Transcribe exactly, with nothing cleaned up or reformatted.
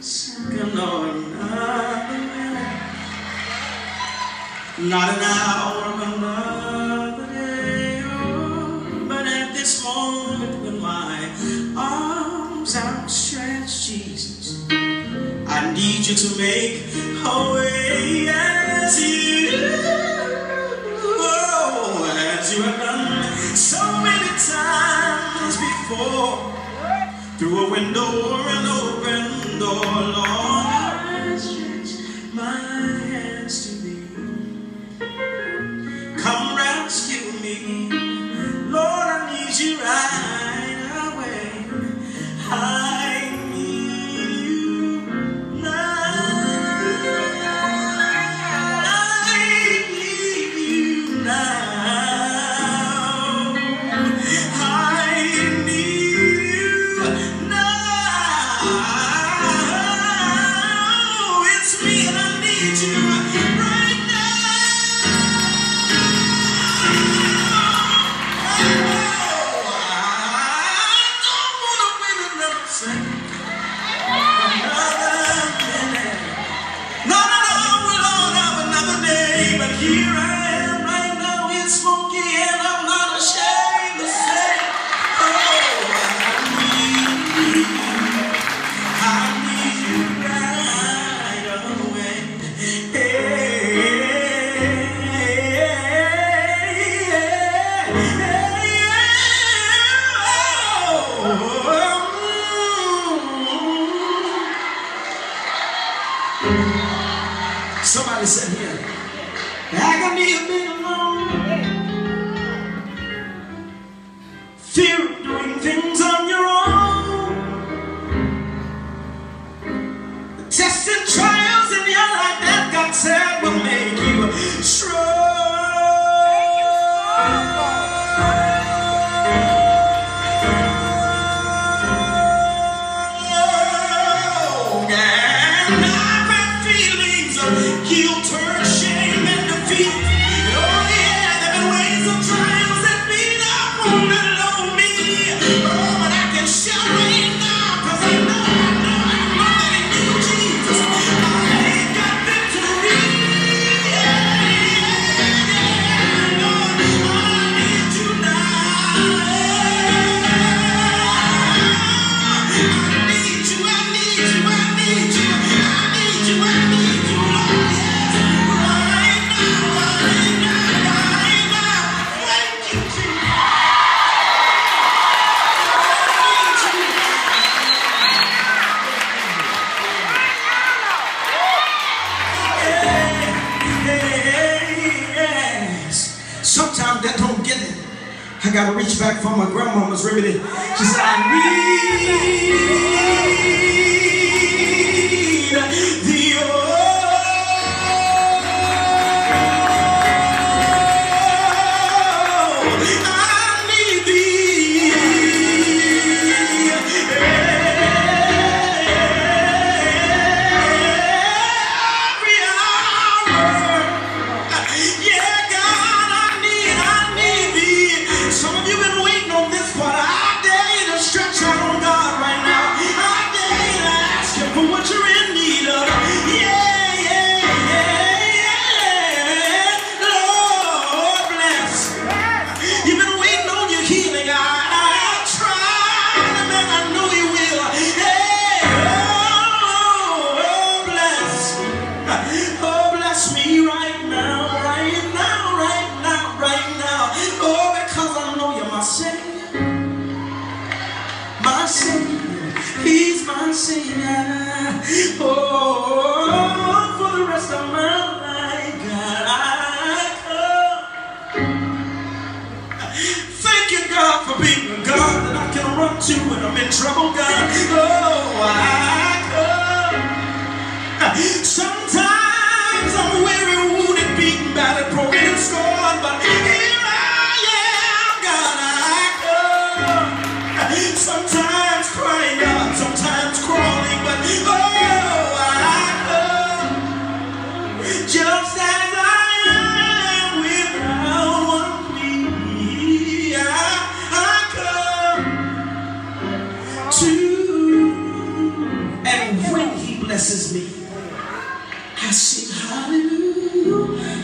second or another minute, not an hour of another day. Oh, but at this moment when my arms outstretched, Jesus, I need you to make a way as you, oh, as you have done so many times before, through a window or an open door. Lord, I stretch my hands to thee. Come rescue me. Lord, I need you right away. I need you now. I need you now. Here I am right now in Smokie, and I'm not ashamed to say, oh, I need you, I need you right away. Hey, oh. Somebody said here, agony of being alone, fear of doing things on your own, the tests and trials in your life that God said will make you strong. And I've had feelings of guilt, hurt, shame, and defeat. Oh yeah, there have been waves of trials that beat up on below me. Oh, but I can shout right now, cause I know, I know, I know that in you, Jesus, I ain't got victory. Yeah, yeah, yeah, Lord, I need you now. I need you, I need you, I need you, I need you, I need you, Lord, yes, right now, right now, right now. Thank you, Jesus. Yes. Sometimes that don't get it. I gotta reach back for my grandmama's remedy. She said, I need the oil. I need thee every hour. Yeah, God, I need, I need thee. Some of you have been waiting on this, but I dare you to stretch out on God right now. I dare you to ask Him for what you're in need of. Yeah, yeah, yeah, yeah. Lord bless. You've been waiting on your healing. I, I'll try, and I know you will. Hey, oh, oh, bless. Oh, bless me right now, right now, right now, right now. Oh, because I know you're my Savior. My Savior. He's my Savior. Oh, for the rest of my life, God, I come. Thank you, God, for being a God that I can run to when I'm in trouble, God. Oh, I come. Sometimes I'm weary, wounded, beaten, battered, broken, and scorned, but here I am, God, I come. Sometimes crying out, sometimes crawling, but oh, I come. Just as I am, without one plea, I, I come to blesses me. I sing hallelujah.